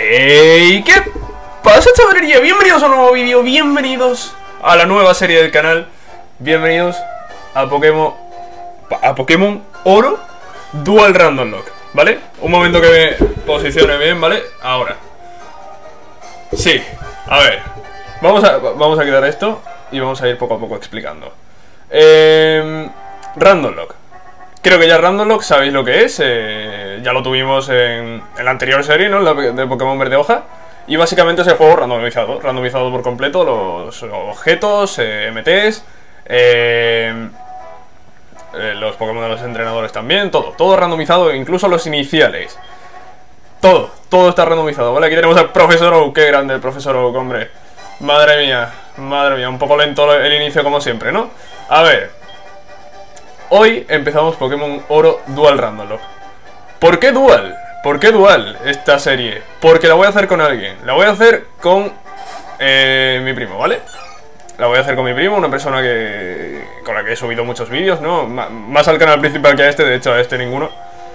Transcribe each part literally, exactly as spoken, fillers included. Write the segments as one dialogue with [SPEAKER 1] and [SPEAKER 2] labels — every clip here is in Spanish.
[SPEAKER 1] ¡Hey! ¿Qué pasa, chavalería? Bienvenidos a un nuevo vídeo, bienvenidos a la nueva serie del canal, bienvenidos a Pokémon a Pokémon Oro Dual Random Lock, ¿vale? Un momento que me posicione bien, ¿vale? Ahora. Sí, a ver. Vamos a, vamos a quitar esto y vamos a ir poco a poco explicando. Eh, Random Lock. Creo que ya Random Lock sabéis lo que es, eh, ya lo tuvimos en, en la anterior serie, ¿no? La de Pokémon Verde Hoja. Y básicamente es el juego randomizado, randomizado por completo, los objetos, eh, M Ts, eh, eh, los Pokémon de los entrenadores también, todo, todo randomizado, incluso los iniciales. Todo, todo está randomizado, ¿vale? Aquí tenemos al Profesor Oak, qué grande el Profesor Oak, hombre. Madre mía, madre mía, un poco lento el inicio como siempre, ¿no? A ver... Hoy empezamos Pokémon Oro Dual Random Lock. ¿Por qué Dual? ¿Por qué Dual esta serie? Porque la voy a hacer con alguien. La voy a hacer con eh, mi primo, ¿vale? La voy a hacer con mi primo, una persona que con la que he subido muchos vídeos, ¿no? M más al canal principal que a este, de hecho a este ninguno.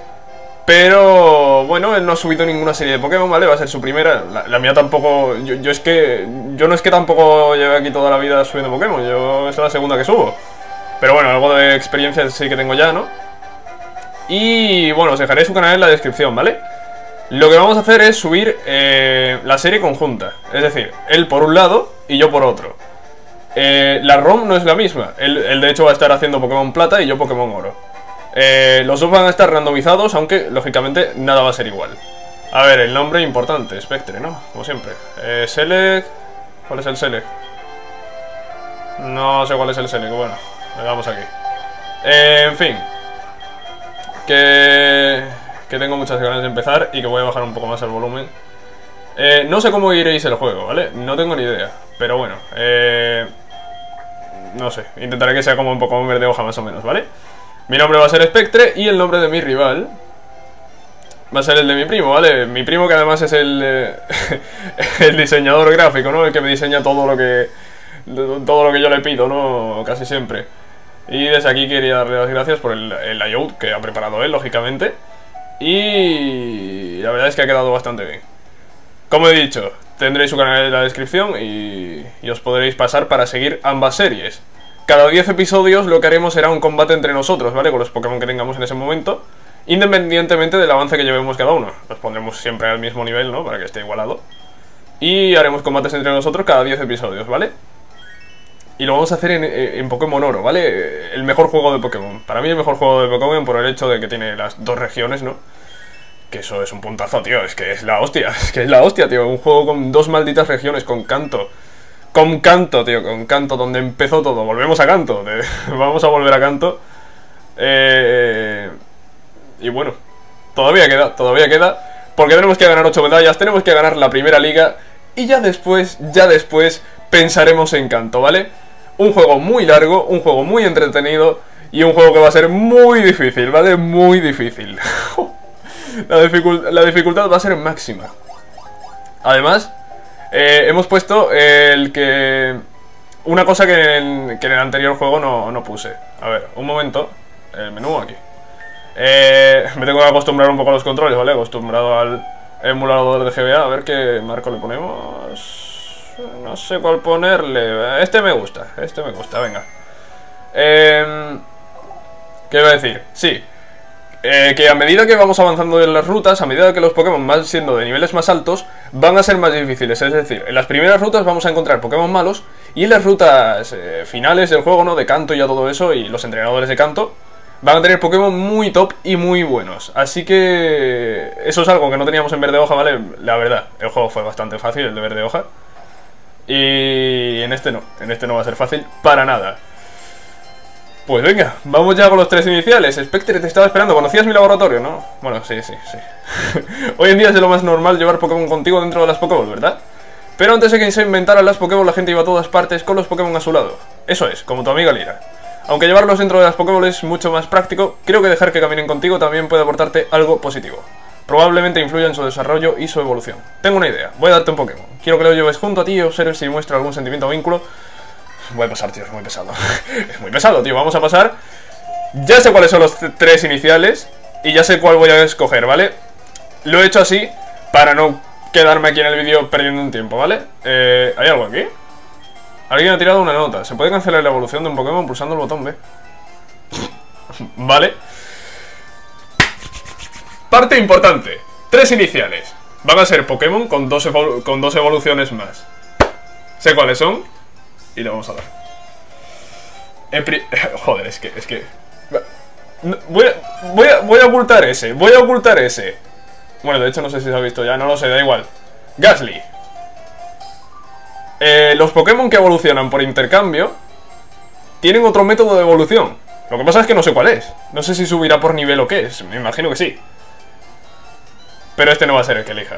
[SPEAKER 1] Pero, bueno, él no ha subido ninguna serie de Pokémon, ¿vale? Va a ser su primera. La, la mía tampoco... Yo, yo es que... Yo no es que tampoco lleve aquí toda la vida subiendo Pokémon. Yo es la segunda que subo. Pero bueno, algo de experiencia sí que tengo ya, ¿no? Y bueno, os dejaré su canal en la descripción, ¿vale? Lo que vamos a hacer es subir eh, la serie conjunta. Es decir, él por un lado y yo por otro. eh, La ROM no es la misma. Él, él de hecho va a estar haciendo Pokémon Plata y yo Pokémon Oro. eh, Los dos van a estar randomizados, aunque lógicamente nada va a ser igual. A ver, el nombre importante, Spectre, ¿no? Como siempre. eh, Select... ¿Cuál es el Select? No sé cuál es el Select, bueno. Le damos aquí. Eh, en fin. Que... Que tengo muchas ganas de empezar y que voy a bajar un poco más el volumen. Eh, no sé cómo iréis el juego, ¿vale? No tengo ni idea. Pero bueno. Eh, no sé. Intentaré que sea como un Pokémon Verde Hoja más o menos, ¿vale? Mi nombre va a ser Spectre y el nombre de mi rival va a ser el de mi primo, ¿vale? Mi primo que además es el... Eh, el diseñador gráfico, ¿no? El que me diseña todo lo que... Todo lo que yo le pido, ¿no? Casi siempre. Y desde aquí quería darle las gracias por el, el layout que ha preparado él, lógicamente. Y la verdad es que ha quedado bastante bien. Como he dicho, tendréis su canal en la descripción y, y os podréis pasar para seguir ambas series. Cada diez episodios lo que haremos será un combate entre nosotros, ¿vale? Con los Pokémon que tengamos en ese momento, independientemente del avance que llevemos cada uno. Los pondremos siempre al mismo nivel, ¿no? Para que esté igualado. Y haremos combates entre nosotros cada diez episodios, ¿vale? Y lo vamos a hacer en, en Pokémon Oro, ¿vale? El mejor juego de Pokémon. Para mí el mejor juego de Pokémon por el hecho de que tiene las dos regiones, ¿no? Que eso es un puntazo, tío. Es que es la hostia. Es que es la hostia, tío. Un juego con dos malditas regiones, con Kanto. Con Kanto, tío. Con Kanto, donde empezó todo. Volvemos a Kanto. Vamos a volver a Kanto. Eh... Y bueno. Todavía queda, todavía queda. Porque tenemos que ganar ocho medallas. Tenemos que ganar la primera liga. Y ya después, ya después, pensaremos en Kanto, ¿vale? Un juego muy largo, un juego muy entretenido y un juego que va a ser muy difícil, ¿vale? Muy difícil. la, dificult la dificultad va a ser máxima. Además, eh, hemos puesto el que... Una cosa que en, que en el anterior juego no, no puse. A ver, un momento. El menú aquí. Eh, me tengo que acostumbrar un poco a los controles, ¿vale? Acostumbrado al emulador de G B A. A ver qué marco le ponemos... No sé cuál ponerle. Este me gusta, este me gusta, venga. eh, ¿Qué iba a decir? Sí, eh, que a medida que vamos avanzando en las rutas, a medida que los Pokémon van siendo de niveles más altos, van a ser más difíciles. Es decir, en las primeras rutas vamos a encontrar Pokémon malos, y en las rutas eh, finales del juego, ¿no? De Kanto y ya todo eso, y los entrenadores de Kanto van a tener Pokémon muy top y muy buenos. Así que eso es algo que no teníamos en Verde Hoja, ¿vale? La verdad, el juego fue bastante fácil, el de Verde Hoja. Y en este no, en este no va a ser fácil para nada. Pues venga, vamos ya con los tres iniciales. Spectre, te estaba esperando, conocías mi laboratorio, ¿no? Bueno, sí, sí, sí. Hoy en día es de lo más normal llevar Pokémon contigo dentro de las Pokéball, ¿verdad? Pero antes de que se inventaran las Pokéball, la gente iba a todas partes con los Pokémon a su lado. Eso es, como tu amiga Lira. Aunque llevarlos dentro de las Pokéball es mucho más práctico, creo que dejar que caminen contigo también puede aportarte algo positivo. Probablemente influya en su desarrollo y su evolución. Tengo una idea, voy a darte un Pokémon. Quiero que lo lleves junto a ti y observes si muestra algún sentimiento o vínculo. Voy a pasar, tío, es muy pesado. Es muy pesado, tío, vamos a pasar. Ya sé cuáles son los tres iniciales y ya sé cuál voy a escoger, ¿vale? Lo he hecho así para no quedarme aquí en el vídeo perdiendo un tiempo, ¿vale? Eh, ¿Hay algo aquí? Alguien ha tirado una nota. Se puede cancelar la evolución de un Pokémon pulsando el botón B. Vale. Parte importante. Tres iniciales. Van a ser Pokémon con dos, con dos evoluciones más. Sé cuáles son y le vamos a dar. Joder, es que... Es que... Voy a, voy, a, voy a ocultar ese. Voy a ocultar ese. Bueno, de hecho no sé si se ha visto ya. No lo sé, da igual. Gastly. Eh, los Pokémon que evolucionan por intercambio tienen otro método de evolución. Lo que pasa es que no sé cuál es. No sé si subirá por nivel o qué es. Me imagino que sí. Pero este no va a ser el que elija.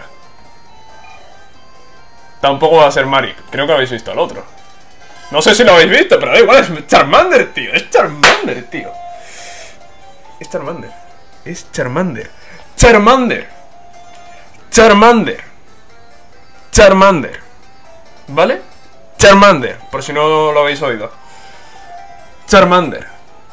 [SPEAKER 1] Tampoco va a ser Marik. Creo que habéis visto al otro. No sé si lo habéis visto, pero da igual. Es Charmander, tío. Es Charmander, tío. Es Charmander. Es Charmander. Charmander. Charmander. Charmander. ¿Vale? Charmander. Por si no lo habéis oído. Charmander.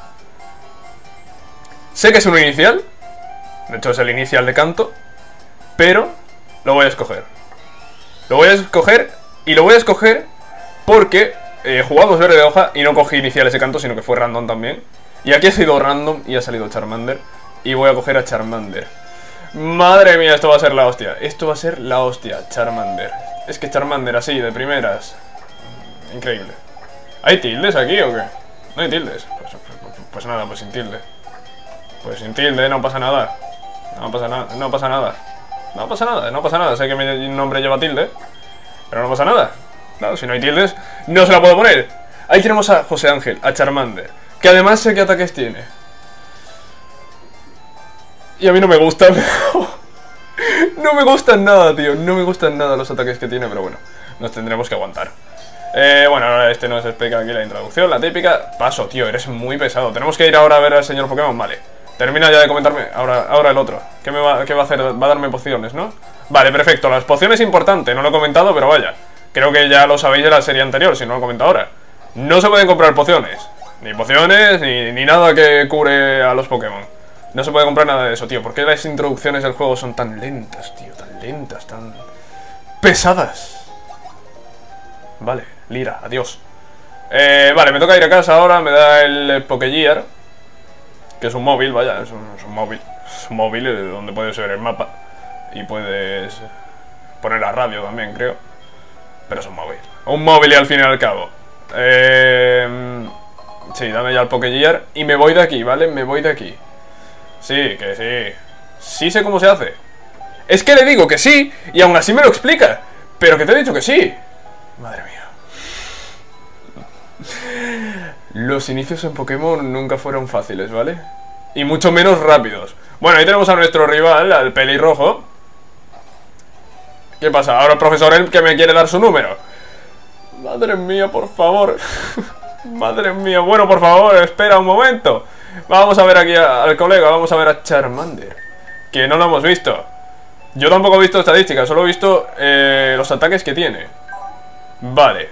[SPEAKER 1] Sé que es un inicial. De hecho es el inicial de Kanto. Pero lo voy a escoger. Lo voy a escoger. Y lo voy a escoger porque eh, jugamos verde de hoja y no cogí iniciales de Kanto, sino que fue random también. Y aquí ha sido random y ha salido Charmander. Y voy a coger a Charmander. Madre mía, esto va a ser la hostia. Esto va a ser la hostia, Charmander. Es que Charmander así, de primeras. Increíble. ¿Hay tildes aquí o qué? No hay tildes. Pues, pues, pues nada, pues sin tilde. Pues sin tilde, no pasa nada. No pasa nada, no pasa nada. No pasa nada, no pasa nada. Sé que mi nombre lleva tilde, pero no pasa nada. Claro, si no hay tildes, no se la puedo poner. Ahí tenemos a José Ángel, a Charmander, que además sé qué ataques tiene. Y a mí no me gustan. No me gustan nada, tío. No me gustan nada los ataques que tiene, pero bueno, nos tendremos que aguantar. Eh, bueno, ahora este nos explica aquí la introducción, la típica. Paso, tío, eres muy pesado. Tenemos que ir ahora a ver al señor Pokémon, vale. Termina ya de comentarme, ahora, ahora el otro. ¿Qué, me va, ¿Qué va a hacer? Va a darme pociones, ¿no? Vale, perfecto, las pociones importante. No lo he comentado, pero vaya. Creo que ya lo sabéis de la serie anterior, si no lo he comentado ahora. No se pueden comprar pociones. Ni pociones, ni, ni nada que cure a los Pokémon. No se puede comprar nada de eso, tío. ¿Por qué las introducciones del juego son tan lentas, tío? Tan lentas, tan... pesadas. Vale, Lira, adiós. Eh, vale, me toca ir a casa ahora. Me da el Pokégear, que es un móvil, vaya, es un, es un móvil. Es un móvil donde puedes ver el mapa. Y puedes poner la radio también, creo. Pero es un móvil. Un móvil y al fin y al cabo. Eh... Sí, dame ya el Pokégear. Y me voy de aquí, ¿vale? Me voy de aquí. Sí, que sí. Sí sé cómo se hace. Es que le digo que sí, y aún así me lo explica. Pero que te he dicho que sí. Madre mía. Los inicios en Pokémon nunca fueron fáciles, ¿vale? Y mucho menos rápidos. Bueno, ahí tenemos a nuestro rival, al pelirrojo. ¿Qué pasa? Ahora el profesor El que me quiere dar su número. Madre mía, por favor. Madre mía, bueno, por favor, espera un momento. Vamos a ver aquí a, al colega, vamos a ver a Charmander, que no lo hemos visto. Yo tampoco he visto estadísticas, solo he visto eh, los ataques que tiene. Vale.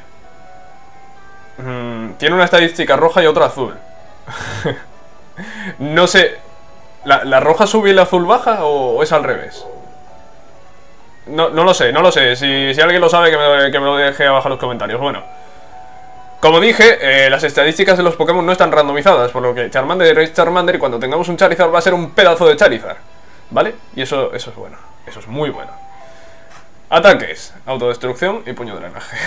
[SPEAKER 1] mm, Tiene una estadística roja y otra azul. No sé, ¿la, ¿la roja sube y la azul baja o, o es al revés? No, no lo sé, no lo sé. Si, si alguien lo sabe, que me, que me lo deje abajo en los comentarios. Bueno, como dije, eh, las estadísticas de los Pokémon no están randomizadas, por lo que Charmander es Charmander y cuando tengamos un Charizard va a ser un pedazo de Charizard, ¿vale? Y eso, eso es bueno, eso es muy bueno. Ataques, autodestrucción y puño de drenaje.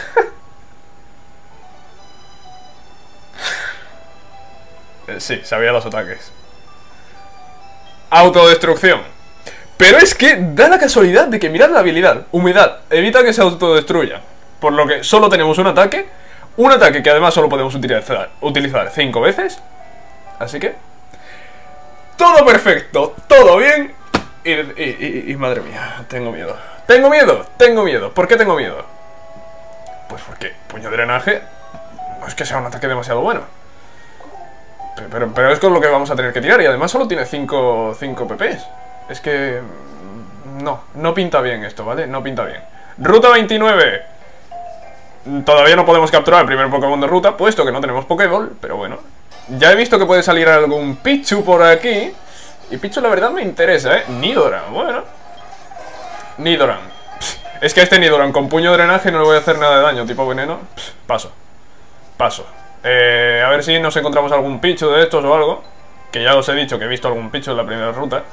[SPEAKER 1] eh, sí, sabía los ataques. Autodestrucción. Pero es que da la casualidad de que mirad la habilidad, humedad, evita que se autodestruya. Por lo que solo tenemos un ataque. Un ataque que además solo podemos utilizar, utilizar cinco veces. Así que todo perfecto, todo bien. Y, y, y, y madre mía, tengo miedo. Tengo miedo, tengo miedo. ¿Por qué tengo miedo? Pues porque puño de drenaje no es que sea un ataque demasiado bueno. Pero, pero, pero es con lo que vamos a tener que tirar. Y además solo tiene cinco P Ps. Es que... No, no pinta bien esto, ¿vale? No pinta bien. Ruta veintinueve. Todavía no podemos capturar el primer Pokémon de ruta, puesto que no tenemos Pokéball, pero bueno. Ya he visto que puede salir algún Pichu por aquí. Y Pichu la verdad me interesa, ¿eh? Nidoran, bueno. Nidoran. Es que a este Nidoran con puño drenaje no le voy a hacer nada de daño. Tipo veneno, pff, paso. Paso. Eh, a ver si nos encontramos algún Pichu de estos o algo. Que ya os he dicho que he visto algún Pichu en la primera ruta.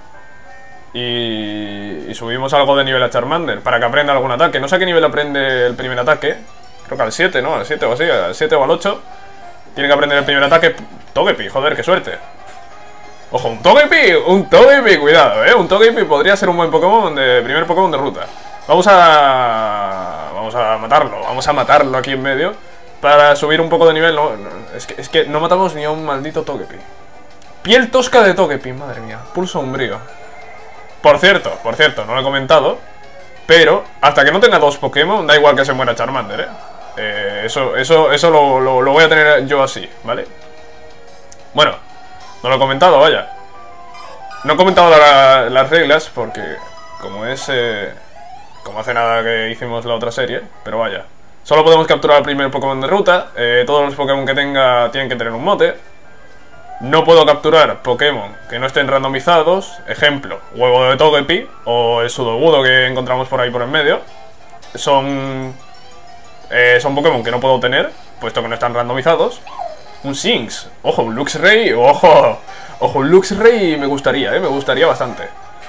[SPEAKER 1] Y, y subimos algo de nivel a Charmander para que aprenda algún ataque. No sé a qué nivel aprende el primer ataque. Creo que al siete, ¿no? Al siete o así, al siete o al ocho. Tiene que aprender el primer ataque. Togepi, joder, qué suerte. Ojo, un Togepi, un Togepi, cuidado, eh. Un Togepi podría ser un buen Pokémon de primer Pokémon de ruta. Vamos a... Vamos a matarlo, vamos a matarlo aquí en medio para subir un poco de nivel. No, no, es, que, es que no matamos ni a un maldito Togepi. Piel tosca de Togepi, madre mía. Pulso umbrío. Por cierto, por cierto, no lo he comentado, pero hasta que no tenga dos Pokémon, da igual que se muera Charmander, eh. eh eso eso, eso lo, lo, lo voy a tener yo así, ¿vale? Bueno, no lo he comentado, vaya. No he comentado la, las reglas porque, como es... Eh, como hace nada que hicimos la otra serie, pero vaya. Solo podemos capturar el primer Pokémon de ruta. eh, Todos los Pokémon que tenga tienen que tener un mote. No puedo capturar Pokémon que no estén randomizados. Ejemplo, huevo de Togepi o el Sudowoodo que encontramos por ahí por en medio. Son... Eh, son Pokémon que no puedo tener, puesto que no están randomizados. Un Sinx, ojo, un Luxray, ojo, ojo, un Luxray me gustaría, eh, me gustaría bastante.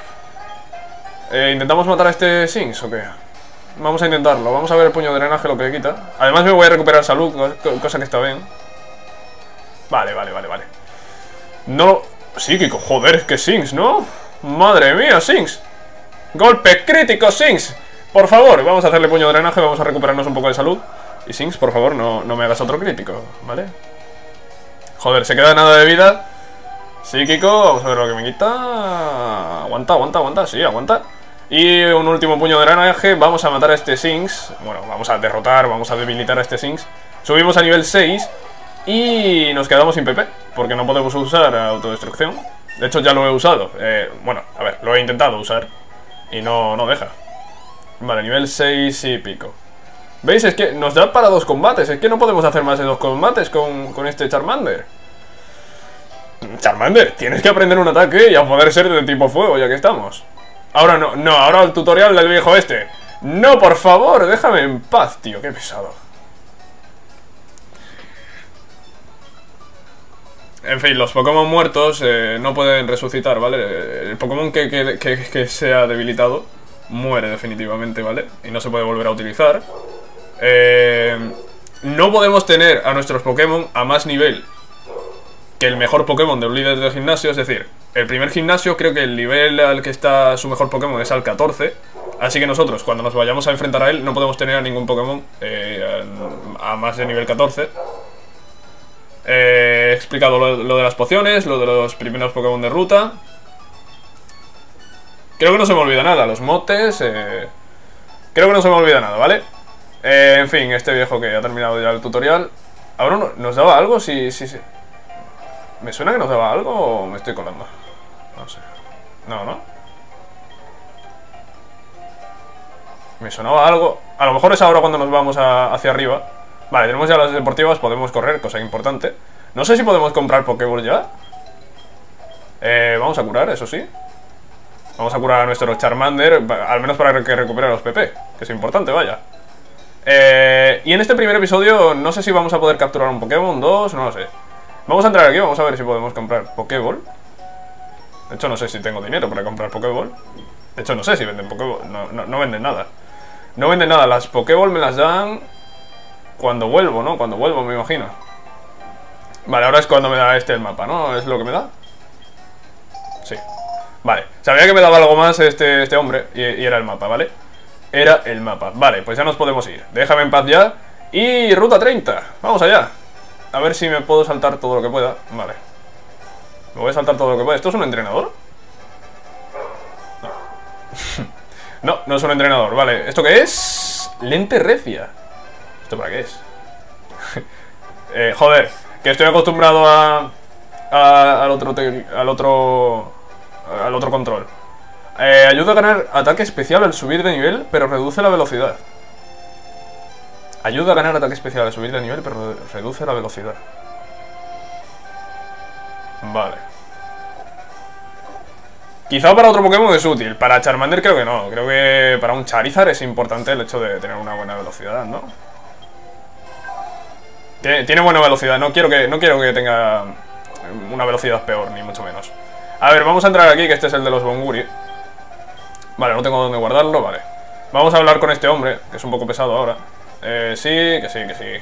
[SPEAKER 1] eh, ¿Intentamos matar a este Sinx o qué? Vamos a intentarlo, vamos a ver el puño de drenaje lo que quita. Además me voy a recuperar salud, cosa que está bien. Vale, vale, vale, vale. No, psíquico, joder, que Sinx, ¿no? Madre mía, Sinx. Golpe crítico, Sinx. Por favor, vamos a hacerle puño de drenaje, vamos a recuperarnos un poco de salud. Y Sinx, por favor, no, no me hagas otro crítico, ¿vale? Joder, se queda nada de vida. Psíquico, vamos a ver lo que me quita. Aguanta, aguanta, aguanta, sí, aguanta. Y un último puño de drenaje. Vamos a matar a este Sinx. Bueno, vamos a derrotar, vamos a debilitar a este Sinx. Subimos a nivel seis. Y nos quedamos sin P P, porque no podemos usar autodestrucción. De hecho ya lo he usado. eh, Bueno, a ver, lo he intentado usar y no, no deja. Vale, nivel seis y pico. ¿Veis? Es que nos da para dos combates. Es que no podemos hacer más de dos combates con, con este Charmander. Charmander, tienes que aprender un ataque y a poder ser de tipo fuego, ya que estamos. Ahora no, no, ahora el tutorial del viejo este. No, por favor, déjame en paz, tío, qué pesado. En fin, los Pokémon muertos eh, no pueden resucitar, ¿vale? El Pokémon que, que, que, que sea debilitado muere definitivamente, ¿vale? Y no se puede volver a utilizar. Eh, no podemos tener a nuestros Pokémon a más nivel que el mejor Pokémon de un líder del gimnasio. Es decir, el primer gimnasio creo que el nivel al que está su mejor Pokémon es al catorce. Así que nosotros, cuando nos vayamos a enfrentar a él, no podemos tener a ningún Pokémon eh, a más de nivel catorce. Eh, he explicado lo, lo de las pociones, lo de los primeros Pokémon de ruta. Creo que no se me olvida nada, los motes. Eh, creo que no se me olvida nada, ¿vale? Eh, en fin, este viejo que ha terminado ya el tutorial. ¿Ahora no, nos daba algo? Sí, sí, sí. ¿Me suena que nos daba algo o me estoy colando? No sé. No, ¿no? Me sonaba algo. A lo mejor es ahora cuando nos vamos a, hacia arriba. Vale, tenemos ya las deportivas, podemos correr, cosa importante. No sé si podemos comprar Pokéball ya. Eh, vamos a curar, eso sí. Vamos a curar a nuestro Charmander, al menos para que recupere los P P, que es importante, vaya. Eh, y en este primer episodio no sé si vamos a poder capturar un Pokémon, dos, no lo sé. Vamos a entrar aquí, vamos a ver si podemos comprar Pokéball. De hecho no sé si tengo dinero para comprar Pokéball. De hecho no sé si venden Pokéball, no, no, no venden nada. No venden nada, las Pokéball me las dan cuando vuelvo, ¿no? Cuando vuelvo, me imagino. Vale, ahora es cuando me da este el mapa, ¿no? ¿Es lo que me da? Sí. Vale, sabía que me daba algo más este, este hombre y, y era el mapa, ¿vale? Era el mapa. Vale, pues ya nos podemos ir. Déjame en paz ya. Y ruta treinta, vamos allá. A ver si me puedo saltar todo lo que pueda. Vale. Me voy a saltar todo lo que pueda. ¿Esto es un entrenador? No. No, no es un entrenador. Vale, ¿esto qué es? Lente recia. ¿Esto para qué es? eh, joder, que estoy acostumbrado a, a al otro al otro al otro control. Eh, ayuda a ganar ataque especial al subir de nivel, pero reduce la velocidad. Ayuda a ganar ataque especial al subir de nivel, pero reduce la velocidad. Vale. Quizá para otro Pokémon es útil. Para Charmander creo que no. Creo que para un Charizard es importante el hecho de tener una buena velocidad, ¿no? Tiene, tiene buena velocidad. No quiero que, no quiero que tenga una velocidad peor, ni mucho menos. A ver, vamos a entrar aquí, que este es el de los Bonguri. Vale, no tengo dónde guardarlo, vale. Vamos a hablar con este hombre, que es un poco pesado ahora. Eh, sí, que sí, que sí.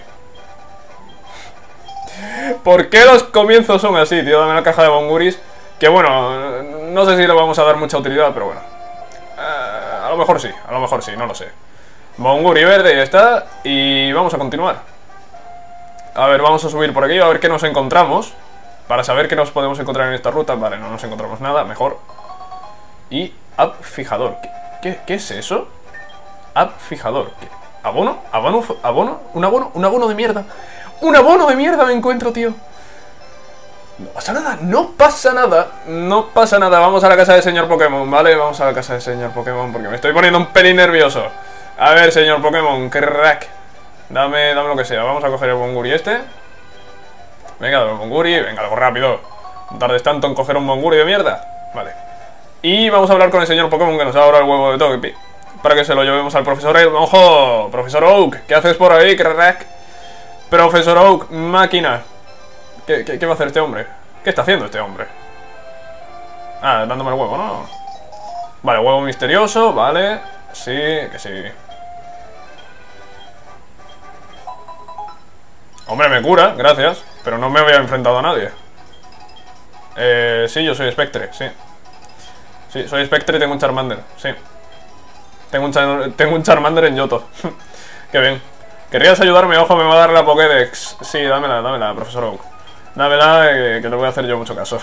[SPEAKER 1] ¿Por qué los comienzos son así, tío? Dame la caja de Bonguris. Que bueno, no sé si le vamos a dar mucha utilidad, pero bueno. Eh, a lo mejor sí, a lo mejor sí, no lo sé. Bonguri verde, ya está. Y vamos a continuar. A ver, vamos a subir por aquí, a ver qué nos encontramos. Para saber qué nos podemos encontrar en esta ruta. Vale, no nos encontramos nada, mejor. Y App fijador. ¿Qué, qué, qué es eso? App fijador. ¿Qué? ¿Abono? ¿Abono? ¿Abono? ¿Un abono? ¿Un abono de mierda? ¡Un abono de mierda me encuentro, tío! No pasa nada, no pasa nada. No pasa nada, vamos a la casa del señor Pokémon, ¿vale? Vamos a la casa del señor Pokémon porque me estoy poniendo un pelín nervioso. A ver, señor Pokémon, crack. Dame, dame lo que sea, vamos a coger el Bonguri este. Venga, dame el Bonguri, venga, algo rápido. No tardes tanto en coger un Bonguri de mierda. Vale. Y vamos a hablar con el señor Pokémon que nos da ahora el huevo de Togepi, para que se lo llevemos al profesor Oak. ¡Ojo! Profesor Oak, ¿qué haces por ahí, crack? Profesor Oak, máquina. ¿Qué, qué, ¿Qué va a hacer este hombre? ¿Qué está haciendo este hombre? Ah, dándome el huevo, ¿no? Vale, huevo misterioso, vale. Sí, que sí. Hombre, me cura, gracias. Pero no me había enfrentado a nadie. Eh, sí, yo soy Spectre, sí. Sí, soy Spectre y tengo un Charmander, sí. Tengo un, char tengo un Charmander en Yoto. Qué bien. ¿Querrías ayudarme? Ojo, me va a dar la Pokédex. Sí, dámela, dámela, profesor Oak. Dámela, eh, que le voy a hacer yo mucho caso.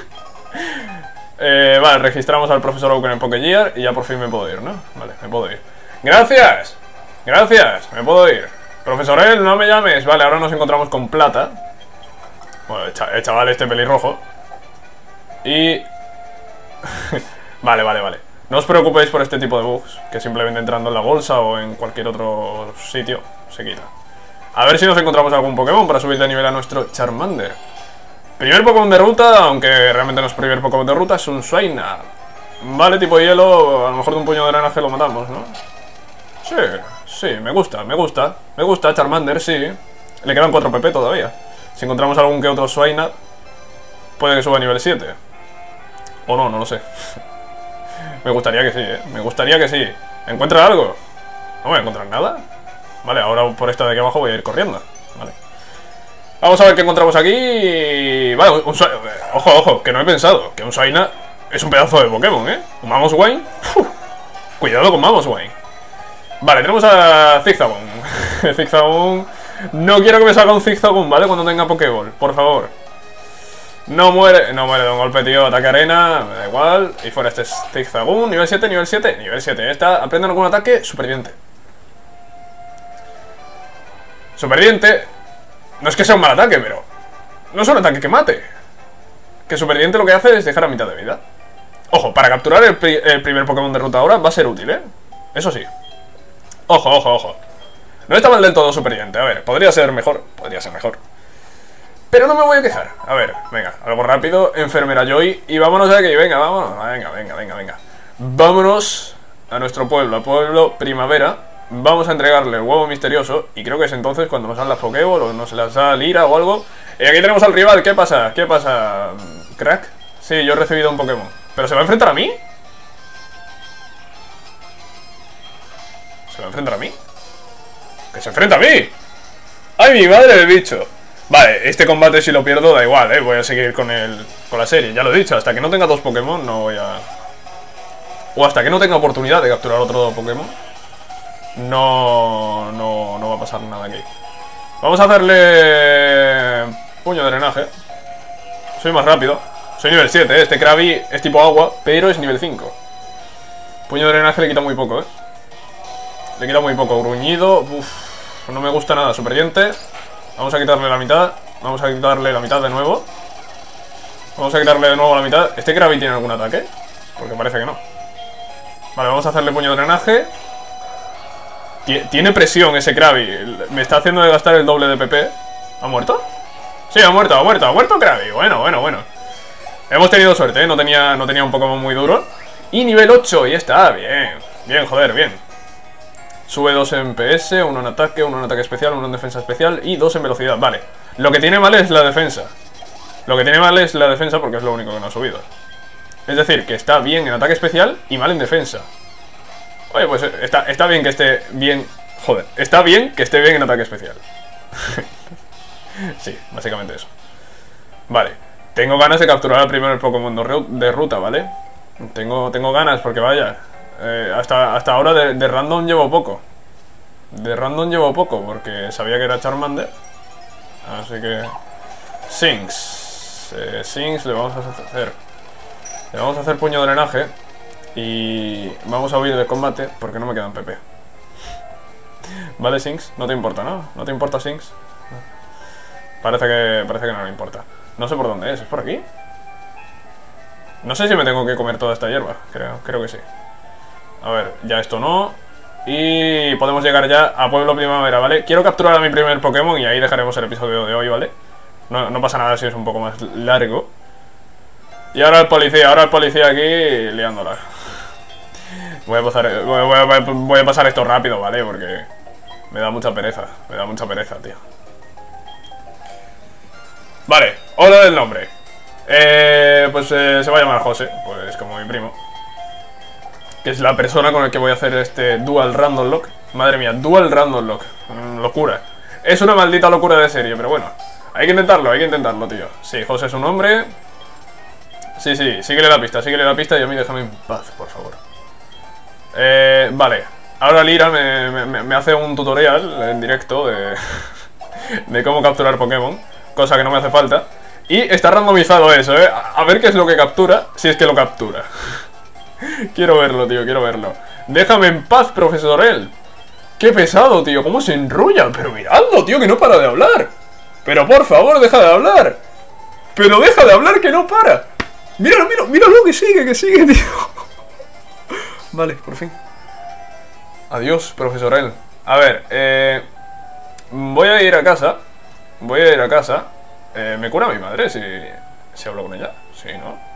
[SPEAKER 1] eh, vale, registramos al profesor Oak en el Pokégear y ya por fin me puedo ir, ¿no? Vale, me puedo ir. ¡Gracias! ¡Gracias! Me puedo ir. Profesor El, no me llames. Vale, ahora nos encontramos con Plata. Bueno, el, cha el chaval este pelirrojo. Y... vale, vale, vale. No os preocupéis por este tipo de bugs, que simplemente entrando en la bolsa o en cualquier otro sitio se quita. A ver si nos encontramos algún Pokémon para subir de nivel a nuestro Charmander. Primer Pokémon de ruta, aunque realmente no es primer Pokémon de ruta, es un Swaina. Vale, tipo hielo, a lo mejor de un puño de drenaje lo matamos, ¿no? Sí, sí, me gusta, me gusta. Me gusta Charmander, sí. Le quedan cuatro P P todavía. Si encontramos algún que otro Swaina, puede que suba a nivel siete. O no, no lo sé. Me gustaría que sí, ¿eh? Me gustaría que sí. ¿Encuentra algo? No voy a encontrar nada. Vale, ahora por esta de aquí abajo voy a ir corriendo. Vale. Vamos a ver qué encontramos aquí. Vale, un, un ojo, ojo, que no he pensado que un Swaina es un pedazo de Pokémon, ¿eh? Un Mamoswine. Uf, cuidado con Mamoswine. Vale, tenemos a Zigzagoon. Zigzagoon. No quiero que me salga un Zigzagoon, ¿vale? Cuando tenga Pokéball, por favor. No muere, no muere de un golpe, tío. Ataque arena, me da igual. Y fuera este es Zigzagoon, nivel siete, nivel siete, nivel siete. Esta, aprenden algún ataque, superdiente. Superdiente. No es que sea un mal ataque, pero no es un ataque que mate. Que superdiente lo que hace es dejar a mitad de vida. Ojo, para capturar el, pri el primer Pokémon de ruta ahora va a ser útil, ¿eh? Eso sí. Ojo, ojo, ojo. No está mal del todo superdiente. A ver, podría ser mejor. Podría ser mejor. Pero no me voy a quejar. A ver, venga, algo rápido. Enfermera Joy. Y vámonos de aquí. Venga, vámonos. Venga, venga, venga, venga. Vámonos a nuestro pueblo, a Pueblo Primavera. Vamos a entregarle el huevo misterioso. Y creo que es entonces cuando nos dan las Pokéball o nos las da Lira o algo. Y aquí tenemos al rival. ¿Qué pasa? ¿Qué pasa? ¿Crack? Sí, yo he recibido un Pokémon. ¿Pero se va a enfrentar a mí? ¿Se va a enfrentar a mí? ¡Que se enfrenta a mí! ¡Ay, mi madre del bicho! Vale, este combate si lo pierdo da igual, ¿eh? Voy a seguir con, el, con la serie, ya lo he dicho. Hasta que no tenga dos Pokémon no voy a... O hasta que no tenga oportunidad de capturar otro Pokémon, No, no, no va a pasar nada aquí. Vamos a hacerle... puño de drenaje. Soy más rápido. Soy nivel siete, ¿eh? Este Krabby es tipo agua, pero es nivel cinco. Puño de drenaje le quita muy poco, ¿eh? Le quita muy poco. Gruñido. Uf, no me gusta nada. Superdiente. Vamos a quitarle la mitad. Vamos a quitarle la mitad de nuevo. Vamos a quitarle de nuevo la mitad. ¿Este Krabby tiene algún ataque? Porque parece que no. Vale, vamos a hacerle puño de drenaje. Tiene presión ese Krabby. Me está haciendo gastar el doble de P P. ¿Ha muerto? Sí, ha muerto, ha muerto, ha muerto Krabby. Bueno, bueno, bueno. Hemos tenido suerte, ¿eh? No tenía, no tenía un Pokémon muy duro. Y nivel ocho, y está, bien. Bien, joder, bien. Sube dos en P S, uno en ataque, uno en ataque especial, uno en defensa especial y dos en velocidad. Vale, lo que tiene mal es la defensa. Lo que tiene mal es la defensa porque es lo único que no ha subido. Es decir, que está bien en ataque especial y mal en defensa. Oye, pues está, está bien que esté bien... Joder, está bien que esté bien en ataque especial. Sí, básicamente eso. Vale, tengo ganas de capturar al primer Pokémon de ruta, ¿vale? Tengo, tengo ganas porque vaya... Eh, hasta, hasta ahora de, de random llevo poco. De random llevo poco porque sabía que era Charmander. Así que... Sinks. Eh, Sinks le vamos a hacer... Le vamos a hacer puño drenaje. Y vamos a huir del combate porque no me quedan P P. Vale, Sinks, no te importa, ¿no? ¿No te importa, Sinks? Parece que, parece que no le importa. No sé por dónde es, ¿es por aquí? No sé si me tengo que comer toda esta hierba. Creo, creo que sí. A ver, ya esto no. Y podemos llegar ya a Pueblo Primavera, ¿vale? Quiero capturar a mi primer Pokémon y ahí dejaremos el episodio de hoy, ¿vale? No, no pasa nada si es un poco más largo. Y ahora el policía, ahora el policía aquí liándola. Voy a pasar, voy, voy, voy a pasar esto rápido, ¿vale? Porque me da mucha pereza, me da mucha pereza, tío. Vale, hora del nombre. Eh, pues eh, se va a llamar José, pues como mi primo. Que es la persona con la que voy a hacer este Dual Random Lock. Madre mía, Dual Random Lock. Mm, locura. Es una maldita locura de serie, pero bueno. Hay que intentarlo, hay que intentarlo, tío. Sí, José es un hombre. Sí, sí, síguele la pista, síguele la pista y a mí déjame en paz, por favor. Eh, vale. Ahora Lira me, me, me hace un tutorial en directo de, de cómo capturar Pokémon. Cosa que no me hace falta. Y está randomizado eso, eh. A ver qué es lo que captura, si es que lo captura. Quiero verlo, tío, quiero verlo. Déjame en paz, profesor él. Qué pesado, tío, cómo se enrolla. Pero miradlo, tío, que no para de hablar. Pero por favor, deja de hablar. Pero deja de hablar, que no para. Míralo, míralo, míralo, que sigue, que sigue, tío. Vale, por fin. Adiós, profesor él. A ver, eh... voy a ir a casa. Voy a ir a casa. eh, ¿Me cura mi madre si, si hablo con ella? Sí, ¿no?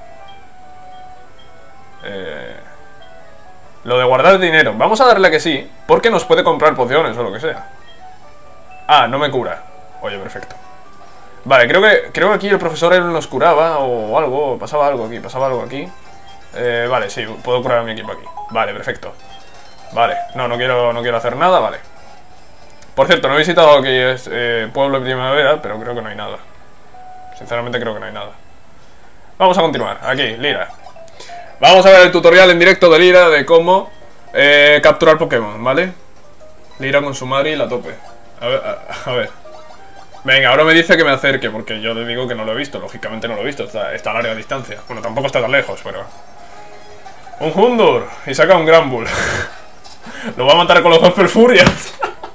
[SPEAKER 1] Eh, lo de guardar dinero. Vamos a darle que sí, porque nos puede comprar pociones o lo que sea. Ah, no me cura. Oye, perfecto. Vale, creo que creo que aquí el profesor él nos curaba o algo. Pasaba algo aquí, pasaba algo aquí. Eh, vale, sí, puedo curar a mi equipo aquí. Vale, perfecto. Vale, no, no quiero, no quiero hacer nada, vale. Por cierto, no he visitado aquí es, eh, Pueblo de Primavera, pero creo que no hay nada. Sinceramente creo que no hay nada. Vamos a continuar, aquí, Lira. Vamos a ver el tutorial en directo de Lira de cómo eh, capturar Pokémon, ¿vale? Lira con su Mari la tope. A ver, a, a ver. Venga, ahora me dice que me acerque, porque yo le digo que no lo he visto. Lógicamente no lo he visto, está, está a larga distancia. Bueno, tampoco está tan lejos, pero... Un Hundur, y saca un Granbull. Lo va a matar con los dos Perfurias.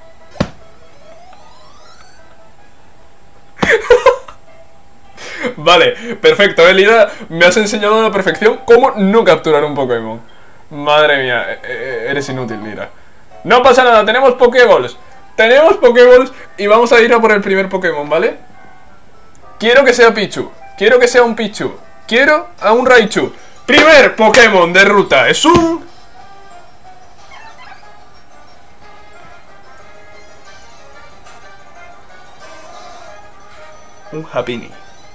[SPEAKER 1] Vale, perfecto, eh, Lira, me has enseñado a la perfección cómo no capturar un Pokémon. Madre mía, eres inútil, Lira. No pasa nada, tenemos Pokéballs. Tenemos Pokéballs y vamos a ir a por el primer Pokémon, ¿vale? Quiero que sea Pichu. Quiero que sea un Pichu. Quiero a un Raichu. Primer Pokémon de ruta es un... Un Happiny.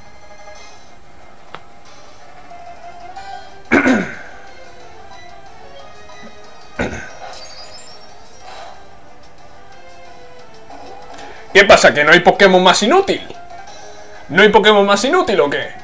[SPEAKER 1] ¿Qué pasa? ¿Que no hay Pokémon más inútil? ¿No hay Pokémon más inútil o qué?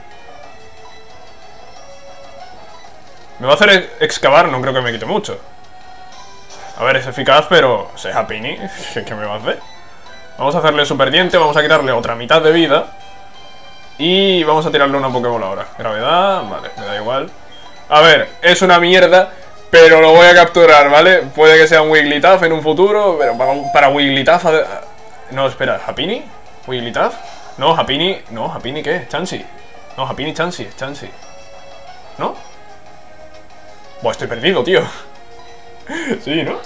[SPEAKER 1] Me va a hacer excavar, no creo que me quite mucho. A ver, es eficaz, pero... ¿Se Happiny? ¿Qué me va a hacer? Vamos a hacerle super diente, vamos a quitarle otra mitad de vida. Y vamos a tirarle una Pokéball ahora. Gravedad, vale, me da igual. A ver, es una mierda, pero lo voy a capturar, ¿vale? Puede que sea un Wigglytuff en un futuro, pero para, para Wigglytuff... No, espera, ¿Happiny? ¿Wigglytuff? No, Happiny... No, ¿Happiny qué? ¿Chansey? No, Happiny Chansey, es Chansey. ¿No? Buah, estoy perdido, tío. Sí, ¿no?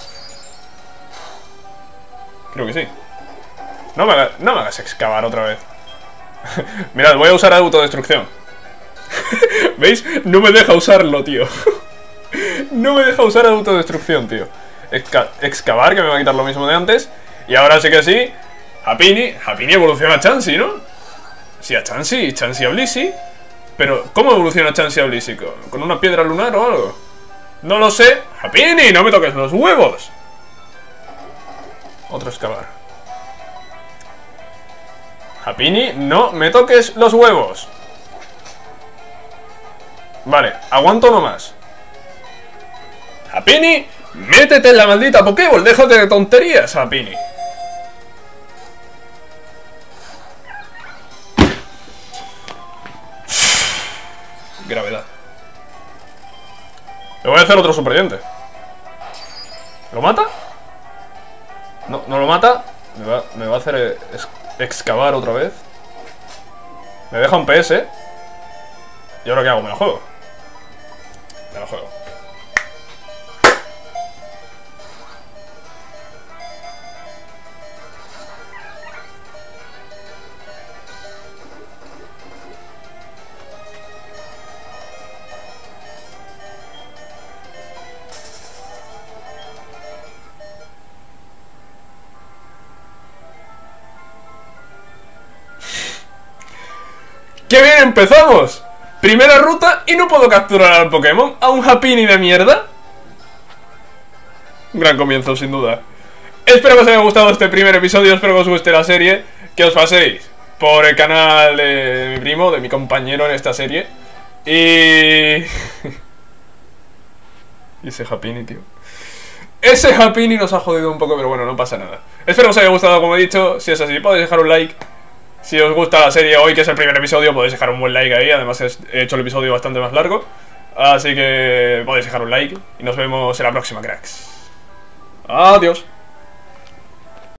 [SPEAKER 1] Creo que sí. No me hagas, no me hagas excavar otra vez. Mirad, voy a usar autodestrucción. ¿Veis? No me deja usarlo, tío. No me deja usar autodestrucción, tío. Exca excavar, que me va a quitar lo mismo de antes. Y ahora sí que sí. Happiny. Happiny evoluciona a Chansey, ¿no? Sí, a Chansey. Chansey a Blissey. Pero, ¿cómo evoluciona Chansey a Blissey? ¿Con una piedra lunar o algo? No lo sé. Happiny, no me toques los huevos. Otro excavar. Happiny, no me toques los huevos. Vale, aguanto nomás. Happiny, métete en la maldita Pokéball. Déjate de tonterías, Happiny. Gravedad. Le voy a hacer otro super diente. ¿Lo mata? No, no lo mata. Me va, me va a hacer ex excavar otra vez. Me deja un P S. ¿Y ahora qué hago? ¿Me lo juego? Me lo juego. ¡Qué bien empezamos! Primera ruta y no puedo capturar al Pokémon. ¿A un Happiny de mierda? Un gran comienzo, sin duda. Espero que os haya gustado este primer episodio. Espero que os guste la serie. Que os paséis por el canal de mi primo, de mi compañero en esta serie. Y... y ese Happiny, tío. Ese Happiny nos ha jodido un poco, pero bueno, no pasa nada. Espero que os haya gustado, como he dicho. Si es así, podéis dejar un like. Si os gusta la serie hoy, que es el primer episodio, podéis dejar un buen like ahí. Además he hecho el episodio bastante más largo. Así que podéis dejar un like. Y nos vemos en la próxima, cracks. Adiós.